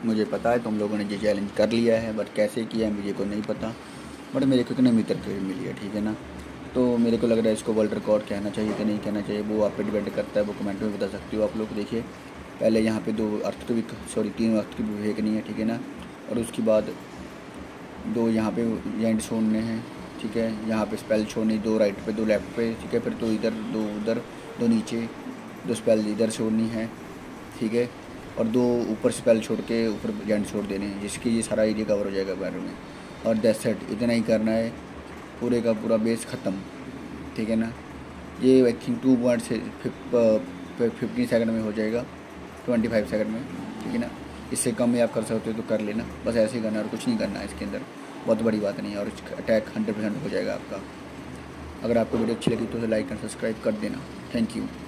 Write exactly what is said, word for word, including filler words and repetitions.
मुझे पता है तुम लोगों ने ये चैलेंज कर लिया है, बट कैसे किया है मुझे को नहीं पता, बट मेरे को इतने मित्र के मिली है, ठीक है ना। तो मेरे को लग रहा है इसको वर्ल्ड रिकॉर्ड कहना चाहिए कि नहीं कहना चाहिए, वो आप पे डिपेंड करता है, वो कमेंट में बता सकते हो आप लोग। देखिए पहले यहाँ पे दो अर्थ की सॉरी तीन अर्थ की फेंकनी है, ठीक है ना। और उसके बाद दो यहाँ पे एंड छोड़ने हैं, ठीक है। यहाँ पे स्पेल छोड़नी, दो राइट पे दो लेफ्ट पे, ठीक है। फिर दो इधर दो उधर दो नीचे, दो स्पेल इधर छोड़नी है, ठीक है। और दो ऊपर स्पेल छोड़ के ऊपर एंड छोड़ देने हैं, जिसकी ये सारा एरिया कवर हो जाएगा बैरल में। और दैट्स इट, इतना ही करना है, पूरे का पूरा बेस ख़त्म, ठीक है ना। ये आई थिंक टू पॉइंट से फिफ्टीन सेकंड में हो जाएगा, ट्वेंटी फाइव सेकंड में, ठीक है ना। इससे कम ही आप कर सकते हो तो कर लेना, बस ऐसे ही करना और कुछ नहीं करना है इसके अंदर, बहुत बड़ी बात नहीं है। और अटैक हंड्रेड परसेंट हो जाएगा आपका। अगर आपको वीडियो अच्छी लगी तो लाइक एंड सब्सक्राइब कर देना। Thank you.